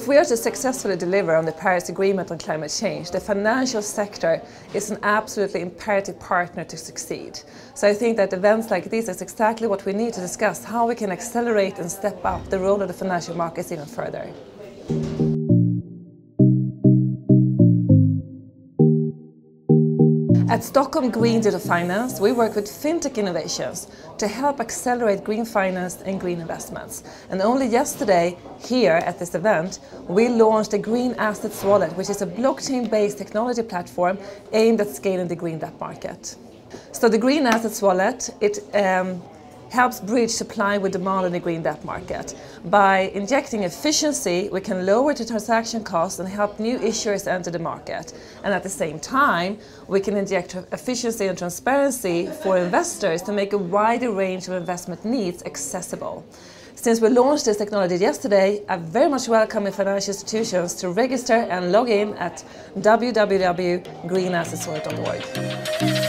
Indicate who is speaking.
Speaker 1: If we are to successfully deliver on the Paris Agreement on climate change, the financial sector is an absolutely imperative partner to succeed. So I think that events like this is exactly what we need to discuss, how we can accelerate and step up the role of the financial markets even further. At Stockholm Green Digital Finance, we work with fintech innovations to help accelerate green finance and green investments. And only yesterday, here at this event, we launched a Green Assets Wallet, which is a blockchain-based technology platform aimed at scaling the green debt market. So the Green Assets Wallet, it helps bridge supply with demand in the green debt market. By injecting efficiency, we can lower the transaction costs and help new issuers enter the market. And at the same time, we can inject efficiency and transparency for investors to make a wider range of investment needs accessible. Since we launched this technology yesterday, I very much welcome financial institutions to register and log in at www.greenassetswallet.org.